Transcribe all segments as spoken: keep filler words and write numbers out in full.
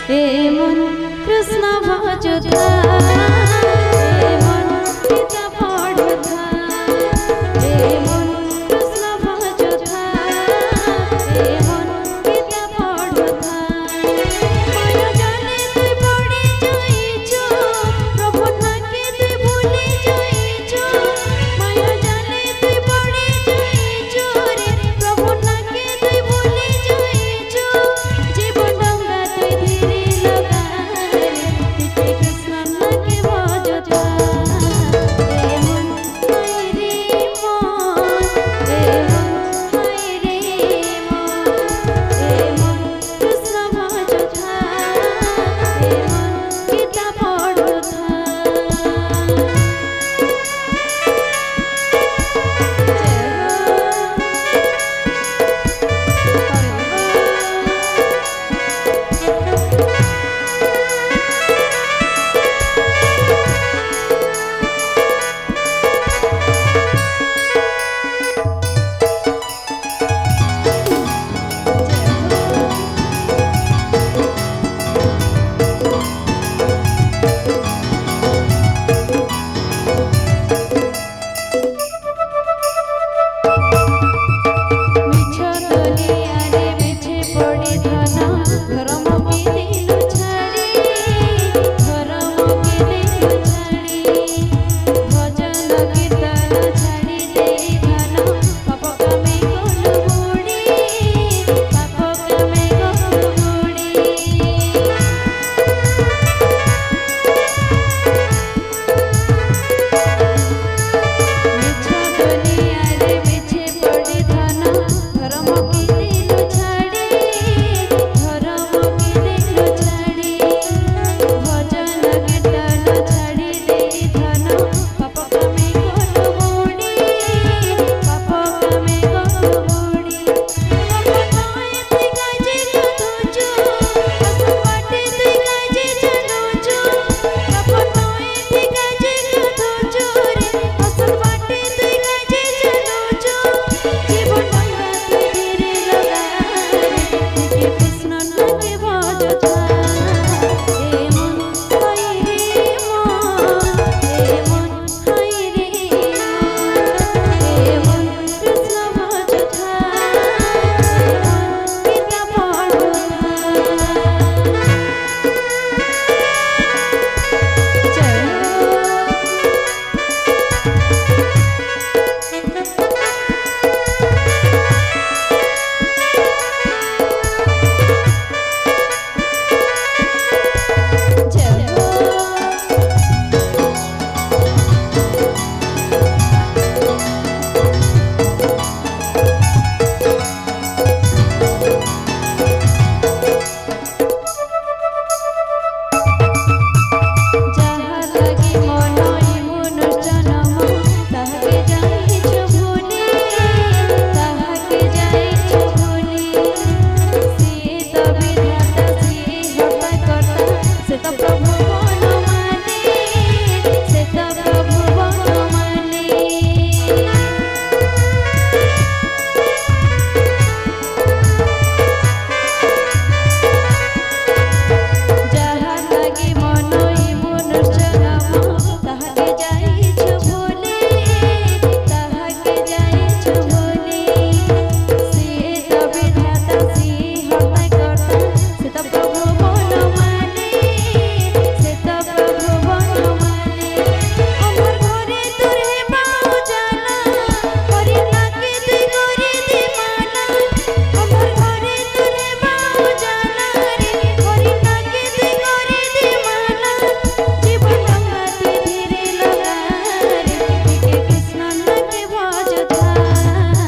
ए मन कृष्ण भजता ए मन गीता पढ़ता ए मन कृष्ण भजता ए मन गीता पढ़ता माया जाने तुई पड़ी जाइछो प्रभु नाके तुई भूली जाइछो माया जाने तुई पड़ी जाइछो रे प्रभु नाके तुई भूली जाइछो जीवन डंगा तुई धीरे लगा रे तुई कृष्ण नाके भजता ए मन हाय रे मन ए मन हाय रे मन ए मन कृष्ण भजता ए मन गीता पढ़ता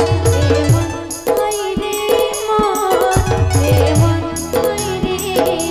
रे